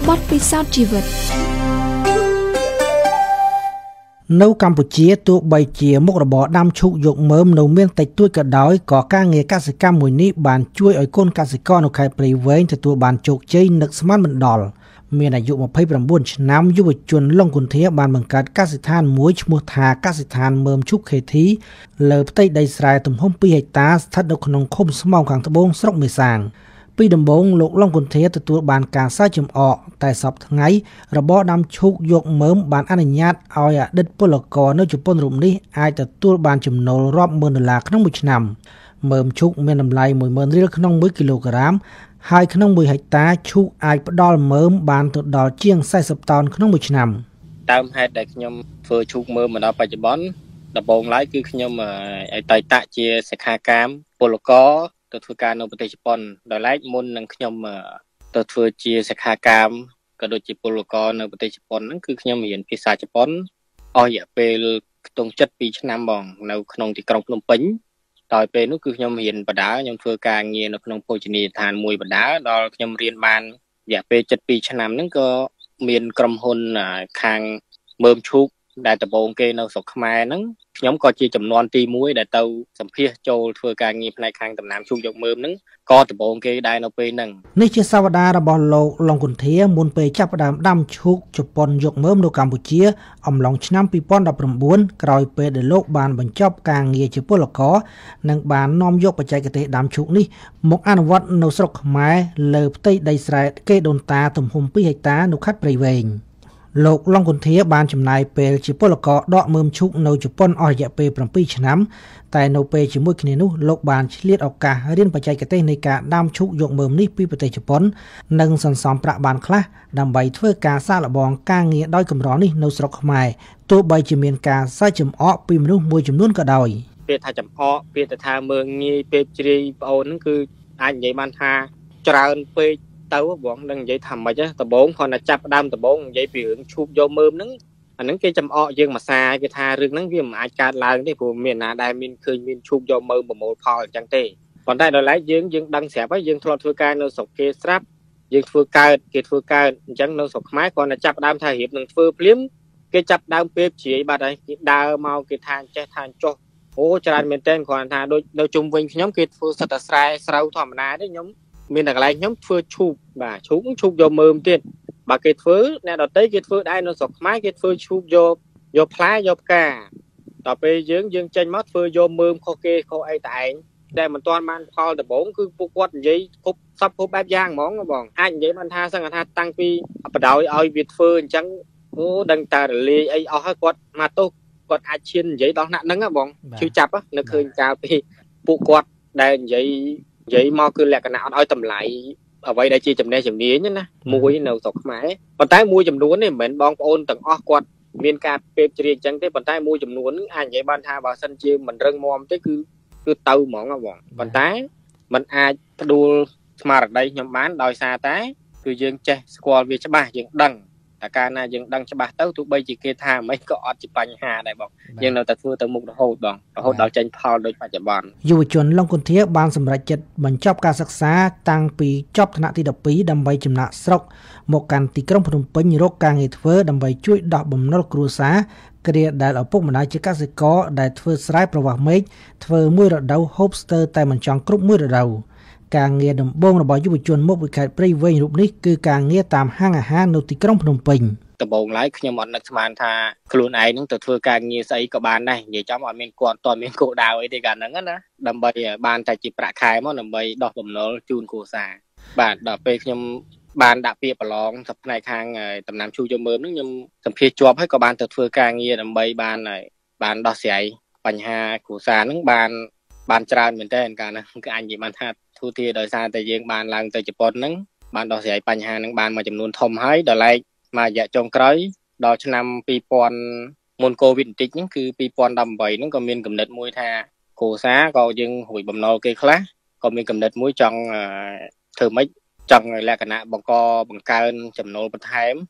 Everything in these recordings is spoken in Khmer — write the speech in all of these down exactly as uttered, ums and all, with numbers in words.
บทพิสูจน์ชีวิตនៅកម្ពុជាទោះបីជាមុខរបរដាំឈូកយកមើមនៅមានតិចតួចក៏ដោយក៏ការងារកសិកម្មមួយនេះបានជួយឲ្យកូនកសិករនៅខេត្តព្រៃវែងទទួលបានជោគជ័យនឹកស្មានមិនដល់មានអាយុម្ភៃប្រាំបួនឆ្នាំយុវជនលងគុន្ធាបានបង្កើតកសិដ្ឋានមួយឈ្មោះថាកសិដ្ឋានមើមឈូកខេធីលើផ្ទៃដីស្រែទំហំពីរហិកតាស្ថិតនៅក្នុងឃុំស្មៅខាងត្បូងស្រុកមេសាងពីដំបូងលោកលងគុន្ធាទទួលបានការសើចំអកតែសពថ្ងៃរបរដាំឈូកយកមើមបានអនុញ្ញាតឲ្យអតីតពលករនៅជប៉ុនរូបនេះអាចទទួលបានចំណូលរាប់ម៉ឺនដុល្លារក្នុងមួយឆ្នាំមើមឈូកមានតម្លៃមួយម៉ឺនរៀលក្នុងមួយគីឡូក្រាមហើយក្នុងមួយហិកតាឈូកអាចផ្ដល់មើមបានទៅដល់ជាងสี่สิบតោនក្នុងមួយឆ្នាំតាមហេតុដែលខ្ញុំធ្វើឈូកមើមមកដល់បច្ចុប្បន្នដំបូងឡើយគឺខ្ញុំអតីតជាសិក្ខាកាមពលករទៅធ្វើការនៅប្រទេសជប៉ុនដោយឡែកមុននឹងខ្ញុំទៅធ្វើជាសិក្ខាកាមក៏ដូចជាពលករនៅប្រទេសជប៉ុនហ្នឹងគឺខ្ញុំរៀនភាសាជប៉ុនអស់រយៈពេលខ្ទង់ជិតពីរឆ្នាំបងនៅក្នុងទីក្រុងភ្នំពេញដោយពេលនោះគឺខ្ញុំរៀនបដាខ្ញុំធ្វើការងារនៅក្នុងភោជនីយដ្ឋានមួយបដាដល់ខ្ញុំរៀនបានរយៈពេលជិតពីរឆ្នាំហ្នឹងក៏មានក្រុមហ៊ុនខាងមើមឈូកដែលដំបូងគេនៅស្រុកខ្មែរហ្នឹងខ្ញុំក៏ជាចំនួនទីមួយដែលទៅសម្ភាសចូលធ្វើការងារផ្នែកខាងដំណាំឈូកយកមើមហ្នឹងក៏ដំបូងគេដែរនៅពេលហ្នឹងនេះជាសាវតារបស់លោកលងគុន្ធាមុនពេលចាប់ផ្ដើមដាំឈូកជប៉ុនយកមើមនៅកម្ពុជាអំឡុងឆ្នាំពីរពាន់ដប់ប្រាំបួនក្រោយពេលដែលលោកបានបញ្ចប់ការងារជាពលករនិងបាននាំយកបច្ចេកទេសដាំឈូកនេះមកអនុវត្តនៅស្រុកខ្មែរលើផ្ទៃដីស្រែគេដូនតាទំហំពីរហិកតានៅខេត្តព្រៃវែងលោកលងគុន្ធាបានចំណាយពេលជាពលករដកមើមឈូកនៅជប៉ុនអស់រយៈពេលប្រាំពីរឆ្នាំតែនៅពេលជាមួយគ្នានោះលោកបានឆ្លៀតឱកាសរៀនបច្ចេកទេសនៃការដាំឈូកយកមើមនេះពីប្រទេសជប៉ុននិងសន្សំប្រាក់បានខ្លះដើម្បីធ្វើការសាកល្បងការងារដោយកម្រនេះនៅស្រុកខ្មែរទោះបីជាមានការសើចចំអកពីមនុស្សមួយចំនួនក៏ដោយពេលថាចំអកពេលថាមើងងាយពេលជ្រាយប្អូនហ្នឹងគឺអាចនិយាយបានថាច្រើនពេកទៅបងនឹងនិយាយថាម៉េចដំបងគាត់តែចាប់ដើមដំបងនិយាយពីរឿងឈូកយកមើមហ្នឹងអាហ្នឹងគេចំអកយើងមួយសាគេថារឿងហ្នឹងវាមិនអាចកើតឡើងទេព្រោះមានណាដែលមានឃើញមានឈូកយកមើមប្រមូលផលអញ្ចឹងទេប៉ុន្តែដល់ឡែកយើងយើងដឹងស្រាប់ហើយយើងធ្លាប់ធ្វើការនៅស្រុកគេស្រាប់យើងធ្វើកើតគេធ្វើកើតអញ្ចឹងនៅស្រុកខ្មែរគាត់តែចាប់ដើមថារៀបនឹងធ្វើភ្លាមគេចាប់ដើមពេលជ្រាយបាត់ហើយគេដើរមកគេថាចេះថាចុះអូច្រើនមែនតើគាត់ថាដូចនៅជុំវិញខ្ញុំគេធ្វើសិតតែស្រែស្រូវធម្មតាទេខ្ញុំមានតែកន្លែងខ្ញុំធ្វើឈូកបាទឈូកឈូកយកមើមទៀតបើគេធ្វើអ្នកដតីគេធ្វើដែរនៅស្រុកខ្មែរគេធ្វើឈូកយកយកផ្លែយកផ្កាដល់ពេលយើងយើងចេញមកធ្វើយកមើមខុសគេខុសអីតែឯងដែលមិនទាន់បានផលដំបូងគឺពួកគាត់និយាយគ្រប់សពគ្រប់បែបយ៉ាងហ្មងបងអាចនិយាយបានថាសឹងថាតាំងពីបដ ாய் ឲ្យវាធ្វើអញ្ចឹងអូដឹងតែរលាយអីអស់ហើយគាត់មកទោសគាត់អាចឈាននិយាយដល់ថ្នាក់ហ្នឹងបងជឿចាប់នៅឃើញកាលពីពួកគាត់ដែលនិយាយនិយាយមកគឺលក្ខណៈអត់ឲ្យតម្លៃអ្វីដែលជាចំណេះជំនាញណាមួយនៅស្រុកខ្មែរប៉ុន្តែមួយចំនួននេះមិនមែនបងប្អូនទាំងអស់គាត់មានការពេបជ្រាបអញ្ចឹងទេប៉ុន្តែមួយចំនួននឹងអាចនិយាយបានថាបើសិនជាមិនរឹងមាំទេគឺគឺទៅហ្មងបងប៉ុន្តែมันអាចផ្ដួលស្មារតីខ្ញុំបានដោយសារតែគឺយើងចេះស្គាល់វាច្បាស់យើងដឹងតែកាលណាយើងដឹងច្បាស់ទៅទោះបីជាគេថាមិនក៏អត់ជាបញ្ហាដែរបងយើងនៅតែធ្វើទៅមុខរហូតបងរហូតដល់ចេញផលដូចបច្ចុប្បន្នយុវជនលងគុន្ធាបានសម្រេចចិត្តបញ្ចប់ការសិក្សាតាំងពីចប់ថ្នាក់ទីដប់ពីរដើម្បីចំណាក់ស្រុកមកកាន់ទីក្រុងភ្នំពេញរកការងារធ្វើដើម្បីជួយដោះបំណុលគ្រួសារគ្រាដែលឪពុកម្ដាយជាកសិករដែលធ្វើស្រែប្រវាស់មេឃធ្វើមួយរដូវហូបស្ទើរតែមិនចង់គ្រប់មួយរដូវការងារដំបូងរបស់យុវជនមកពីខេត្តព្រៃវែងរូបនេះគឺការងារតាមហាងអាហារនៅទីក្រុងភ្នំពេញដំបូងឡើយខ្ញុំអត់នឹកស្មានថាខ្លួនឯងនឹងទៅធ្វើការងារស្អីក៏បានដែរនិយាយចំអត់មានគាត់អត់មានគោលដៅអីទេកាលហ្នឹងណាដើម្បីបានតែជាប្រាក់ខែមកដើម្បីដោះបំណុលជូនគ្រួសារបាទដល់ពេលខ្ញុំបានដាក់ពាក្យប្រឡងទៅផ្នែកខាងដំណាំឈូកយកមើមហ្នឹងខ្ញុំសម្ភាសជាប់ហើយក៏បានទៅធ្វើការងារដើម្បីបានបានដោះស្រាយបញ្ហាគ្រួសារហ្នឹងបានបានច្រើនមែនតើកាលហ្នឹងគឺអាចនិយាយបានថាទូទាដោយសារតែយើងបានឡើងទៅជប៉ុនហ្នឹងបានដោះស្រាយបញ្ហាហ្នឹងបានមួយចំនួនធំហើយដល់ឡែកមករយៈចុងក្រោយដល់ឆ្នាំពីរពាន់មុនកូវីដបន្តិចហ្នឹងគឺពីរពាន់ដប់ប្រាំហ្នឹងក៏មានកំណត់មួយថាគ្រួសារក៏យើងរួចបំណុលគេខ្លះក៏មានកំណត់មួយចង់ធ្វើម៉េចចង់លក្ខណៈបង្កបង្កើនចំណូលបន្ថែម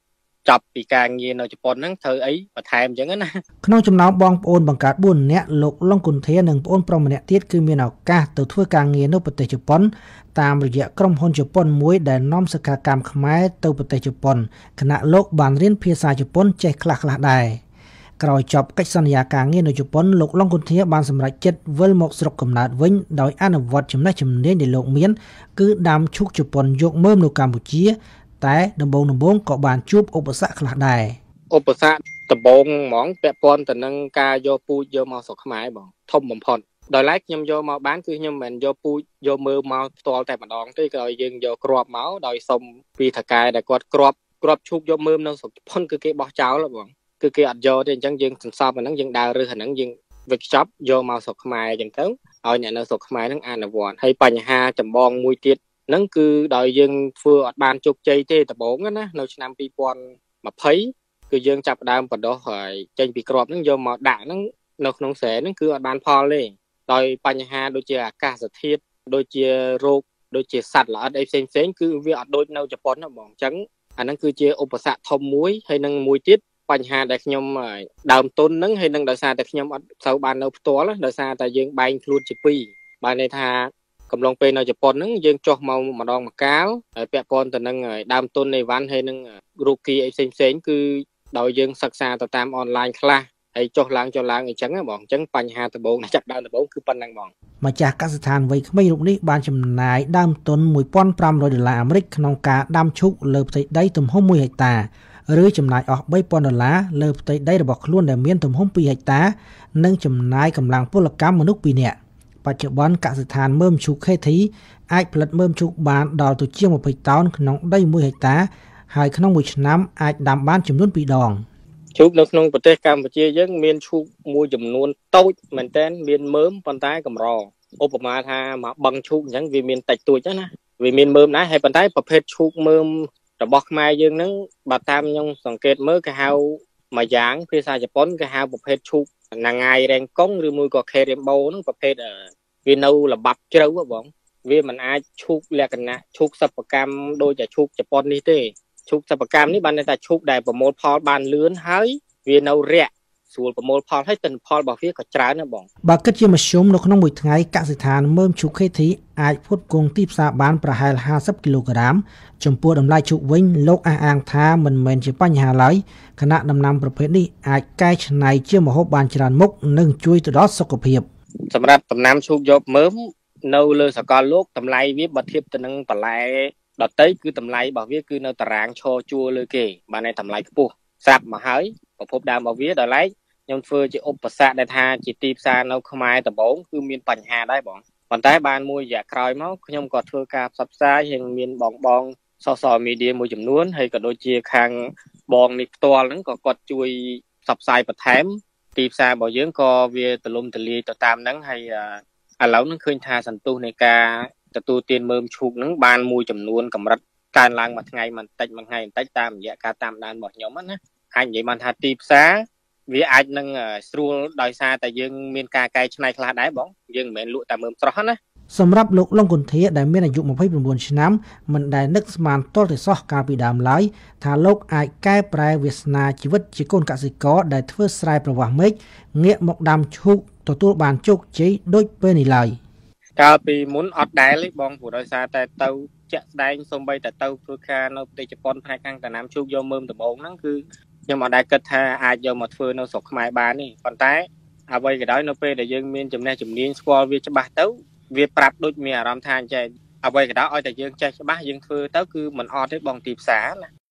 ចាប់ពីការងារនៅជប៉ុនហ្នឹងធ្វើអីបន្ថែមអញ្ចឹងណាក្នុងចំណោមបងប្អូនបង្កើតបួននាក់លោកលងគុនធានិងប្អូនប្រុសម្នាក់ទៀតគឺមានឱកាសទៅធ្វើការងារនៅប្រទេសជប៉ុនតាមរយៈក្រុមហ៊ុនជប៉ុនមួយដែលនាំសិក្ខាកម្មខ្មែរទៅប្រទេសជប៉ុនខណៈលោកបានរៀនភាសាជប៉ុនចេះខ្លះៗដែរក្រោយចប់កិច្ចសន្យាការងារនៅជប៉ុនលោកលងគុនធាបានសម្រេចចិត្តវិលមកស្រុកកំណើតវិញដោយអនុវត្តចំណេះជំនាញដែលលោកមានគឺដាំឈូកជប៉ុនយកមើមនៅកម្ពុជាតែដំបូងដំបូងក៏បានជួបឧបសគ្គខ្លះដែរឧបសគ្គដំបូងហ្មងពាក់ព័ន្ធទៅនឹងការយកពូជយកមកស្រុកខ្មែរបងធំបំផុតដោយឡែកខ្ញុំយកមកបានគឺខ្ញុំមិនយកពូជយកមើមមកផ្ទាល់តែម្ដងទេក៏ឲ្យយើងយកគ្រាប់មកដោយសុំពីថកែដែលគាត់គ្រាប់គ្រាប់ឈូកយកមើមនៅស្រុកជប៉ុនគឺគេបោះចោលបងគឺគេអត់យកទេអញ្ចឹងយើងសន្សំអាហ្នឹងយើងដើររើសអាហ្នឹងយើងវិចខ្ចប់យកមកស្រុកខ្មែរអញ្ចឹងទៅឲ្យអ្នកនៅស្រុកខ្មែរហ្នឹងអនុវត្តហើយបញ្ហាចម្បងមួយទៀតហ្នឹងគឺដោយយើងធ្វើអត់បានជោគជ័យទេដំបូងណានៅឆ្នាំពីរពាន់ម្ភៃគឺយើងចាប់ផ្ដើមបដោះហើយចេញពីក្របហ្នឹងយកមកដាក់ហ្នឹងនៅក្នុងស្រែហ្នឹងគឺអត់បានផលទេដោយបញ្ហាដូចជាអាកាសធាតុដូចជារោគដូចជាសត្វល្អិតអីផ្សេងផ្សេងគឺវាអត់ដូចនៅជប៉ុនទេបងអញ្ចឹងអាហ្នឹងគឺជាឧបសគ្គធំមួយហើយនឹងមួយទៀតបញ្ហាដែលខ្ញុំដើមទុនហ្នឹងហើយនឹងដោយសារតែខ្ញុំអត់សូវបាននៅផ្ទាល់ដោយសារតែយើងបែងខ្លួនជាពីរបានន័យថាកំឡុងពេលនៅជប៉ុនហ្នឹងយើងចុះមកម្ដងម្កាលហើយពាក់ព័ន្ធទៅនឹងដើមទុននៃវ៉ាន់ហើយនឹងរូគីអីផ្សេងផ្សេងគឺដោយយើងសិក្សាទៅតាមអនឡាញខ្លះហើយចុះឡើងចុះឡើងអញ្ចឹងបងអញ្ចឹងបញ្ហាដំបូងចាប់ដើមដំបូងគឺប៉ុណ្្នឹងបងម្ចាស់កសិដ្ឋានវ័យក្មេងរូបនេះបានចំណាយដើមទុនមួយពាន់ប្រាំរយដុល្លារអាមេរិកក្នុងការដាំឈូកលើផ្ទៃដីទំហំមួយហិកតាឬចំណាយអស់បីពាន់ដុល្លារលើផ្ទៃដីរបស់ខ្លួនដែលមានទំហំពីរហិកតានិងចំណាយកម្លាំងពលកម្មមនុស្សពីរនាក់បច្ចុប្បន្នកសិដ្ឋានមើមឈូក ខេ ធី អាចផលិតមើមឈូកបានដល់ទៅជាងម្ភៃតោនក្នុងដីមួយហិកតាហើយក្នុងមួយឆ្នាំអាចដាំបានចំនួនពីរដងឈូកនៅក្នុងប្រទេសកម្ពុជាយើងមានឈូកមួយចំនួនតូចមែនតើមានមើមប៉ុន្តែកម្រឧបមាថាមកបឹងឈូកអញ្ចឹងវាមានតិចតួចណាវាមានមើមដែរហើយប៉ុន្តែប្រភេទឈូកមើមរបស់ខ្មែរយើងហ្នឹងបើតាមខ្ញុំសង្កេតមើលគេហៅមួយយ៉ាងភាសាជប៉ុនគេហៅប្រភេទឈូកណាងាយរ៉េងកុងឬមួយក៏ខេរ៉េមបូហ្នឹងប្រភេទវានៅល្បាប់ជ្រៅបងវាមិនអាចឈូកលក្ខណៈឈូកសិប្បកម្មដូចតែឈូកជប៉ុននេះទេឈូកសិប្បកម្មនេះបានន័យថាឈូកដែលប្រមូលផលបានលឿនហើយវានៅរាក់ស្រួលប្រមូលផលហើយទិន្នផលរបស់វាក៏ច្រើនណាស់បងបើគិតជាមធ្យមនៅក្នុងមួយថ្ងៃកសិដ្ឋានមើមឈូក ខេ ធី អាចផ្គត់ផ្គង់ទីផ្សារបានប្រហែលห้าสิบគីឡូក្រាមចំពោះតម្លៃឈូកវិញលោកអះអាងថាមិនមែនជាបញ្ហាឡើយខណៈដំណាំប្រភេទនេះអាចកែច្នៃជាម្ហូបបានច្រើនមុខនិងជួយទៅដល់សុខភាពសម្រាប់ដំណាំឈូកយកមើមនៅលើសកលលោកតម្លៃវាបើធៀបទៅនឹងបន្លែដតីគឺតម្លៃរបស់វាគឺនៅតារាងឈរជួរលើគេបានតែតម្លៃខ្ពស់ស្រាប់មកហើយប្រភពដើមរបស់វាដល់ឡែកខ្ញុំធ្វើជាឧបសគ្គដែលថាជាទីផ្សារនៅខ្មែរដំបូងគឺមានបញ្ហាដែរបងប៉ុន្តែបានមួយរយៈក្រោយមកខ្ញុំក៏ធ្វើការផ្សព្វផ្សាយហើយមានបងបងsocial media មួយចំនួនហើយក៏ដូចជាខាងបងនេះផ្ទាល់ហ្នឹងក៏គាត់ជួយផ្សព្វផ្សាយបន្ថែមទីផ្សាររបស់យើងក៏វាទលំទលាយទៅតាមហ្នឹងហើយឥឡូវហ្នឹងឃើញថាសន្ទុះនៃការទទួលទានមើមឈូកហ្នឹងបានមួយចំនួនកម្រិតកើនឡើងមួយថ្ងៃបន្តិចមួយថ្ងៃបន្តិចតាមរយៈការតាមដានរបស់ខ្ញុំណាអាចនិយាយបានថាទីផ្សារវាអាចនឹងស្រួលដោយសារតែយើងមានការកែច្នៃខ្លះដែរបងយើងមិនមែនលក់តែមើមស្រស់ណាសម្រាប់លោកលងគុនធាដែលមានអាយុยี่สิบเก้าឆ្នាំមិនដែលនឹកស្មានទាល់តែសោះកាលពីដើមឡើយថាលោកអាចកែប្រែវាសនាជីវិតជាកូនកសិករដែលធ្វើស្រែប្រវាស់មេឃងាកមកដាំឈូកទទួលបានជោគជ័យដូចពេលនេះឡើយកាលពីមុនអត់ដែលទេបងព្រោះដោយសារតែទៅជាក់ស្ដែងសូម្បីតែទៅធ្វើការនៅប្រទេសជប៉ុនផ្នែកខាងដំណាំឈូកយកមើមដំបូងហ្នឹងគឺខ្ញុំអត់ដែលគិតថាអាចយកមកធ្វើនៅស្រុកខ្មែរបានទេប៉ុន្តែអ្វីក៏ដោយនៅពេលដែលយើងមានចំណេះជំនាញស្គាល់វាច្បាស់ទៅវាប្រាប់ដូចមានអារម្មណ៍ថាអញ្ចឹងអ្វីក៏ដោយឲ្យតែយើងចេះច្បាស់យើងធ្វើទៅគឺមិនអត់ទេបងទីផ្សារណា